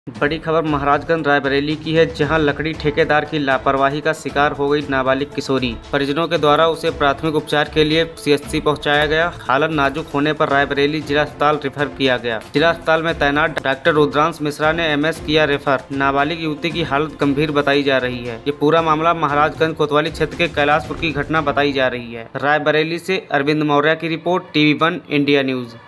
बड़ी खबर महाराजगंज रायबरेली की है, जहां लकड़ी ठेकेदार की लापरवाही का शिकार हो गई नाबालिग किशोरी। परिजनों के द्वारा उसे प्राथमिक उपचार के लिए सीएचसी पहुंचाया गया। हालत नाजुक होने पर रायबरेली जिला अस्पताल रेफर किया गया। जिला अस्पताल में तैनात डॉक्टर रुद्रांश मिश्रा ने एमएस किया रेफर। नाबालिग युवती की हालत गंभीर बताई जा रही है। ये पूरा मामला महाराजगंज कोतवाली क्षेत्र के कैलाशपुर की घटना बताई जा रही है। रायबरेली से अरविंद मौर्य की रिपोर्ट, TV1 इंडिया न्यूज।